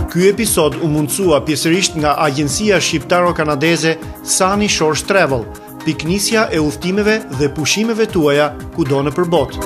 Ky episod u mundsua pjesërisht nga agjencia shqiptaro-kanadeze Sunny Shores Travel, piknisja e udhëtimeve dhe pushimeve tuaja kudo në përbot.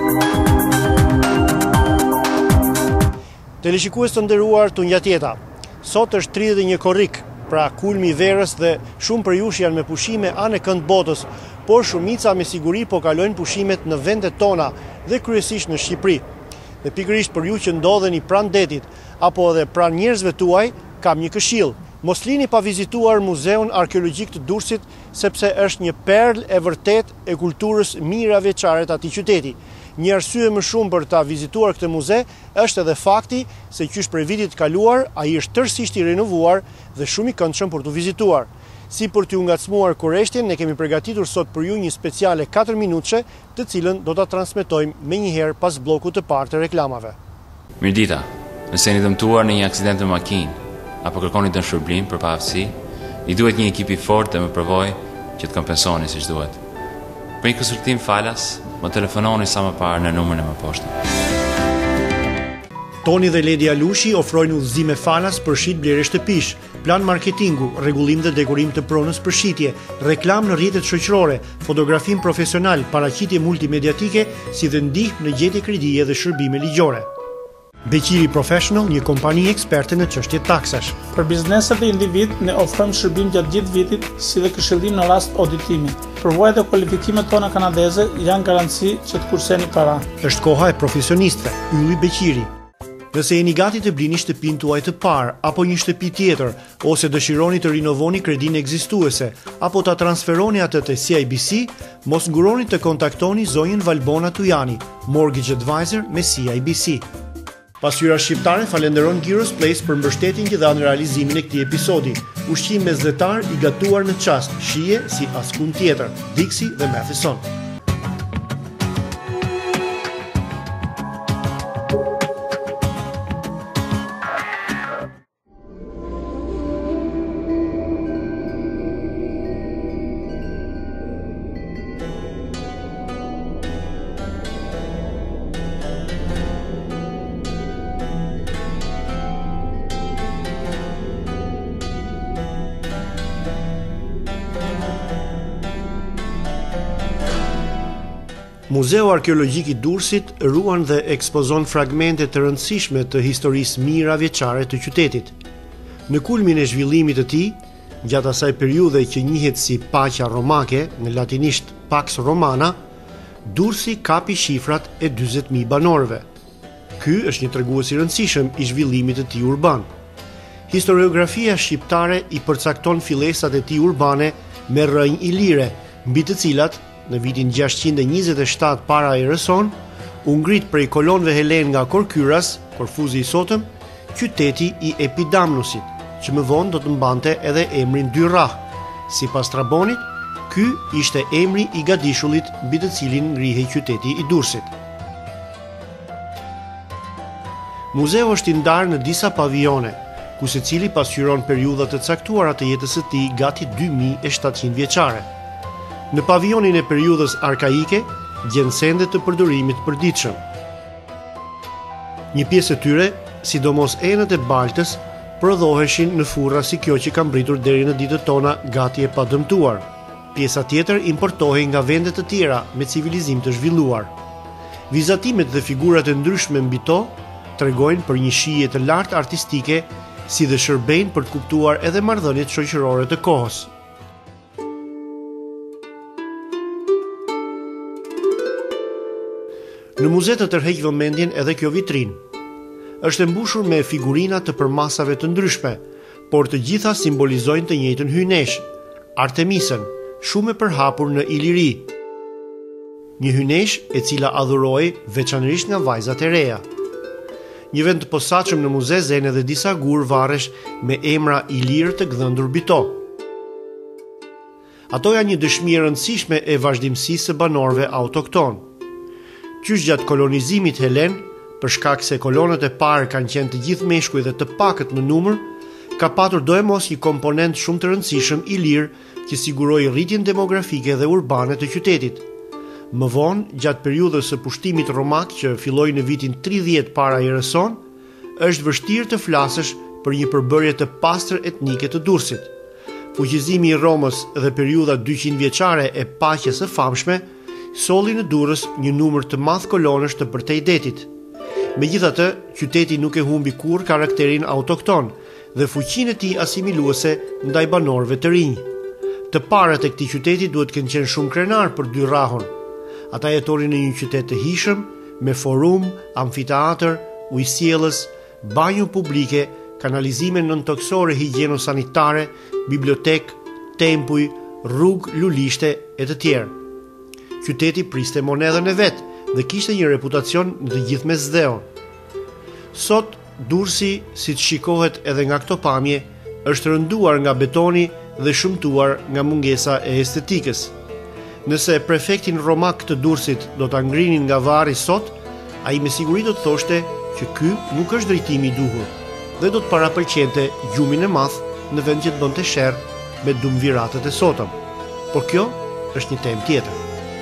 Teleshikues të nderuar, tungjatjeta. Sot është 31 korrik, pra kulmi i verës dhe shumë për jush janë me pushime anë kënd botës, por shumica me siguri po kalojnë pushimet në vendet tona dhe kryesisht në Shqipëri. Dhe pikërisht për ju që ndodheni pranë detit apo edhe pranë njerëzve tuaj, kam një këshill. Mos lini pa vizituar Muzeun Arkeologjik të Durrësit, sepse është një perlë e vërtet e kulturës miraveçare të atij qyteti. Një arsye më shumë për ta vizituar këtë muze është edhe fakti se qysh prej vitit të kaluar ai është tërësisht i renovuar dhe shumë i këndshëm për t'u vizituar. Si për t'ju ngacmuar kurreshtjen, ne kemi përgatitur sot për ju një speciale 4 minutëshe, të cilën do ta transmetojmë menjëherë pas bllokut të parë të reklamave. Mirdita, nëse jeni dëmtuar në një aksident të makinë apo kërkoni dëm shërbim për pavarësi, i duhet një ekip i fortë dhe më provoj që të kompensoni siç duhet. Për një konsultim falas, më telefononi sa më parë në numrin e më poshtë. Toni dhe Ledi Alushi ofrojnë udhëzime falas për shit blerje shtëpish, plan marketingu, rregullim dhe dekorim të pronës për shitje, reklam në rrjetet shoqërore, fotografim profesional, paraqitje multimediatike, si dhe ndihmë në gjetje kredie dhe shërbime ligjore. Beqiri Professional, një kompani eksperte në çështje taksash. Për bizneset dhe individ, ne ofrojmë shërbim gjatë gjithë vitit, si dhe këshillim në rast auditimi. Përvojat e kualifikimet tona kanadeze janë garanci që të kurseni para. Është koha e profesionistëve, ylli Beqiri. Nëse jeni gati të blini shtëpinë tuaj të parë apo një shtëpi tjetër, ose dëshironi të rinovoni kredinë ekzistuese apo ta transferoni atë te CIBC, mos nguroni të kontaktoni zonjën Valbona Tujani, Mortgage Advisor me CIBC. Pasqyra shqiptare falenderon Giros Place për mbështetjen që dha në realizimin e këtij episodi. Ushqim mesdhetar i gatuar në çast, shije si askund tjetër. Dixi dhe Matheson. Muzeu Arkeologjik i Durrësit ruan dhe ekspozon fragmente të rëndësishme të historisë miraveçare të qytetit. Në kulmin e zhvillimit të tij, gjatë asaj periudhe që njihet si Paqja Romake, në latinisht Pax Romana, Durrësi kapi shifrat e 40.000 banorëve. Ky është një tregues i rëndësishëm i zhvillimit të tij urban. Historiografia shqiptare i përcakton fillesat e tij urbane me rrënjë ilire, mbi të cilat në vitin 627 para erëson, u ngrit prej kolonëve helen nga Korkyras, Korfuzi i sotëm, qyteti i Epidamnusit, që më vonë do të mbante edhe emrin Dyrrah. Sipas Strabonit, ky ishte emri i gadishullit mbi të cilin ngrihej qyteti i Durrësit. Muzeu është i ndarë në disa pavione, ku secili pasqyron periudha të caktuara të jetës së tij gati 2700 vjeçare. Në pavionin e periudhës arkaike, gjen sende të përdorimit përditshëm. Një pjesë e tyre, sidomos enët e baltës, prodhoheshin në furra si kjo që ka mbritur deri në ditët tona gati e padëmtuar. Pjesa tjetër importohej nga vende të tjera me civilizim të zhvilluar. Vizatimet dhe figurat e ndryshme mbi to tregojnë për një shije të lartë artistike, si dhe shërbejnë për të kuptuar edhe marrëdhëniet shoqërore të kohës. Në muze të tërheq vëmendjen edhe kjo vitrinë. Është e mbushur me figurina të përmasave të ndryshme, por të gjitha simbolizojnë të njëjtën hynesh, Artemisën, shumë e përhapur në Iliri. Një hynesh e cila adhurohej veçanërisht nga vajzat e reja. Një vend të posaçëm në muze zen edhe disa gur varresh me emra ilir të gdhëndur mbi to. Ato janë një dëshmi e rëndësishme e vazhdimësisë së banorëve autokton. Qysh gjatë kolonizimit helen, për shkak se kolonët e parë kanë qenë të gjithë meshkuj dhe të pakët në numër, ka patur dojmos një komponent shumë të rëndësishëm i lirë që siguroi rritjen demografike dhe urbane të qytetit. Më vonë, gjatë periudhës së pushtimit romak që filloi në vitin 30 para erëson, është vështirë të flasësh për një përbërje të pastër etnike të Durrësit. Fuqizimi i Romës dhe periudha 200 vjeçare e paqes së famshme solli në Durrës një numër të madh kolonësh të përtejdetit. Megjithatë, qyteti nuk e humbi kurrë karakterin autokton dhe fuqinë e tij asimiluese ndaj banorëve të rinj. Të parët e këtij qyteti duhet të kenë qenë shumë krenar për dy rrahun. Ata jetonin në një qytet të hijshëm, me forum, amfiteatër, ujësjellës, banjo publike, kanalizime nëntoksore higjieno-sanitare, bibliotek, tempuj, rrugë, lulishte e të tjerë. Qyteti priste monedhën e vet dhe kishte një reputacion në të gjithë mesdheun. Sot Durrësi, siç shikohet edhe nga këto pamje, është rënduar nga betoni dhe shumtuar nga mungesa e estetikës. Nëse prefektin romak të Durrësit do ta ngrinin nga varri sot, ai me siguri do të thoshte që ky nuk është drejtimi i duhur dhe do të parapëlqente gjumin e madh në vend që të bënte sherr me dumviratët e sotëm. Por kjo është një temë tjetër.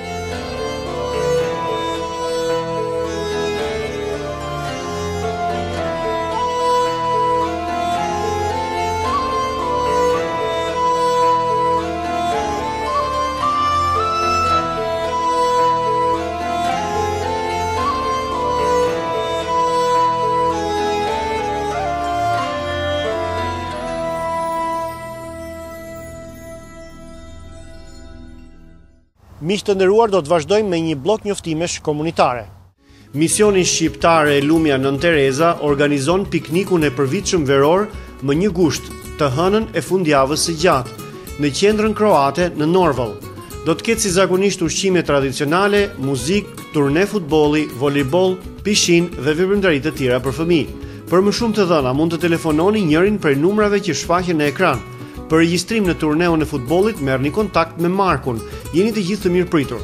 Miq të nderuar, do të vazhdojmë me një blok njoftimesh komunitare. Misioni shqiptar e Lumja Nën Tereza organizon piknikun e përvitshëm veror më 1 gusht, të hënën e fundjavës së gjatë, në qendrën kroate në Norval. Do të ketë si zakonisht ushqime tradicionale, muzikë, turne futbolli, volejboll, pishinë dhe veprimtari të tjera për fëmijë. Për më shumë të dhëna mund të telefononi njërin prej numrave që shfaqen në ekran. Për regjistrim në turneun e futbollit merrni kontakt me Markun. Jeni të gjithë të mirëpritur.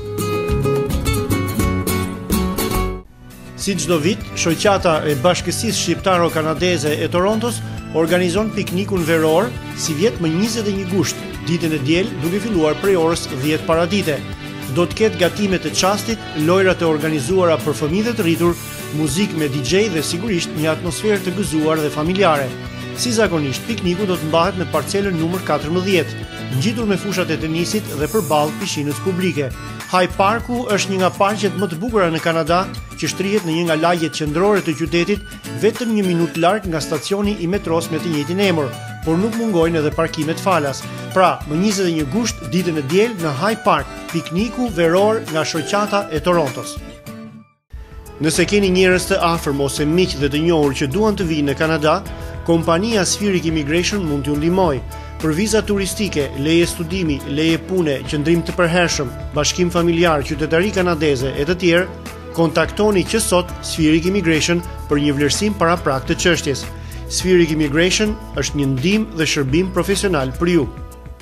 Si çdo vit, shoqata e Bashkësisë Shqiptaro-Kanadeze e Torontos organizon piknikun veror si vjet më 21 gusht, ditën e diel duke filluar prej orës 10 paradite. Do të ketë gatime të çastit, lojra të organizuara për fëmijë dhe të rritur, muzikë me DJ dhe sigurisht një atmosferë të gëzuar dhe familjare. Si zakonisht, pikniku do të mbahet në parcelën numër 14, ngjitur me fushat e tenisit dhe përballë pishinës publike. High Parku është një nga parqet më të bukura në Kanada, që shtrihet në një nga lagjet qendrore të qytetit, vetëm 1 minutë larg nga stacioni i metros me të njëjtin emër, por nuk mungojnë edhe parkimet falas. Pra, më 21 gusht, ditën e diel në High Park, pikniku veror nga shoqata e Torontos. Nëse keni njerëz të afërm ose miq dhe të njohur që duan të vinë në Kanada, kompania Spheric Immigration mund t'ju ndihmojë. Për viza turistike, leje studimi, leje pune, qëndrim të përhershëm, bashkim familjar, qytetari kanadeze e të tjerë, kontaktoni që sot Spheric Immigration për një vlerësim paraprak të çështjes. Spheric Immigration është një ndihmë dhe shërbim profesional për ju.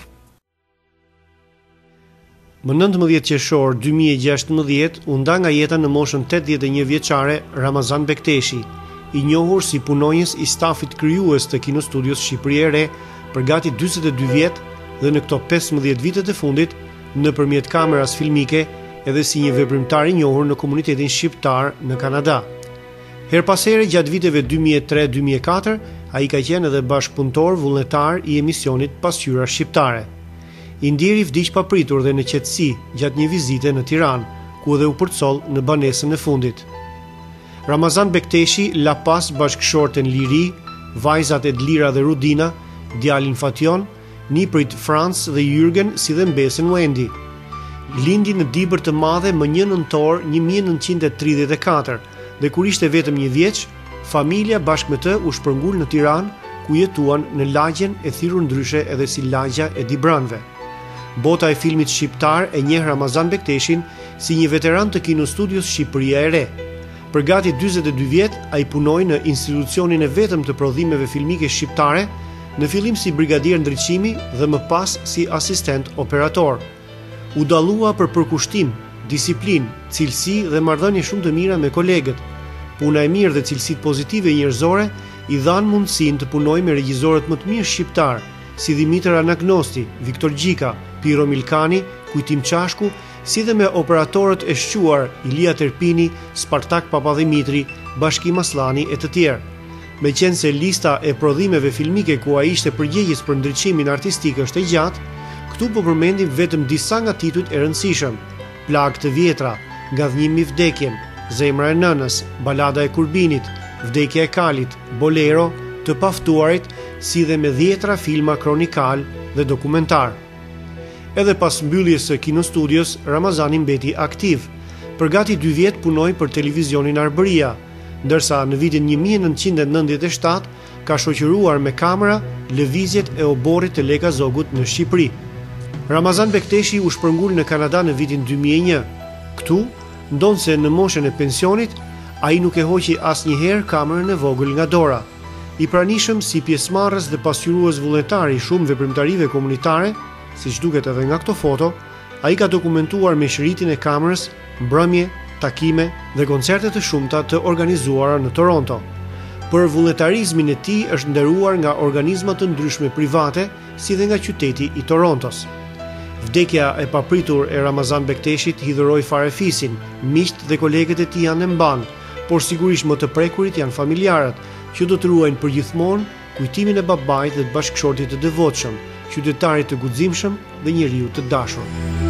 Më 19 qershor 2016 u nda nga jeta në moshën 81 vjeçare Ramazan Bekteshi, i njohur si punonjës i stafit krijues të Kinostudios Shqipëri e Re për gati 42 vjet dhe në këto 15 vitet e fundit nëpërmjet kameras filmike edhe si një veprimtar i njohur në komunitetin shqiptar në Kanada. Her pas here gjatë viteve 2003-2004 ai ka qenë edhe bashkëpunëtor vullnetar i emisionit Pasqyra Shqiptare. I ndjeri vdiq papritur dhe në qetësi gjatë një vizite në Tiranë, ku edhe u përcoll në banesën e fundit. Ramazan Bekteshi la pas bashkëshorten Liri, vajzat Edlira dhe Rudina, djalin Fation, niprit Franz dhe Jürgen si dhe mbesen Wendy. Lindi në Dibër të Madhe më 1 nëntor 1934 dhe kur ishte vetëm 1 vjeç, familja bashkë me të u shpërngul në Tiranë, ku jetuan në lagjen e thirrur ndryshe edhe si lagja e Dibranëve. Bota e filmit shqiptar e njeh Ramazan Bekteshin si një veteran të Kinostudios Shqipëria e Re. Për gati 42 vjet, ai punoi në institucionin e vetëm të prodhimeve filmike shqiptare, në fillim si brigadier ndriçimi dhe më pas si asistent operator. U dallua për përkushtim, disiplinë, cilësi dhe marrëdhënie shumë të mira me kolegët. Puna e mirë dhe cilësitë pozitive njerëzore i dhanë mundësinë të punojë me regjisorët më të mirë shqiptar, si Dimitër Anagnosti, Viktor Gjika, Piro Milkani, Kujtim Çashku, si dhe me operatorët e shquar Ilia Terpini, Spartak Papadhimitri, Bashkim Aslani e të tjerë. Meqense lista e prodhimeve filmike ku ai ishte përgjegjës për ndriçimin artistik është e gjatë, këtu po përmendim vetëm disa nga titujt e rëndësishëm: Plagë të vjetra, Ngadhnimi i vdekjen, Zemra e nënës, Balada e Kurbinit, Vdekja e Kalit, Bolero, Të paftuarit, si dhe me 10 filma kronikal dhe dokumentar. Edhe pas mbylljes së kinostudios, Ramazani mbeti aktiv. Për gati 2 vjet punoi për televizionin Arbëria, ndërsa në vitin 1997 ka shoqëruar me kamera lëvizjet e oborrit të Leka Zogut në Shqipëri. Ramazan Bekteshi u shpërngul në Kanada në vitin 2001. Këtu, ndonse në moshën e pensionit, ai nuk e hoqi asnjëherë kamerën e vogël nga dora. I pranishëm si pjesëmarrës dhe pasqyrues vullnetar i shumë veprimtarive komunitare, siç duket edhe nga këto foto, ai ka dokumentuar me shëritin e kamerës mbrëmje, takime dhe koncerte të shumta të organizuara në Toronto. Për vullnetarizmin e tij është nderuar nga organizma të ndryshme private, si dhe nga qyteti i Torontos. Vdekja e papritur e Ramazan Bekteshit hidhëroi fare fisin, miqt dhe kolegët e tij janë në mban, por sigurisht më të prekurit janë familjarët, që do të ruajnë përgjithmonë kujtimin e babait dhe të bashkëshortit të devotshëm, qytetarit të guximshëm dhe njeriu të dashur.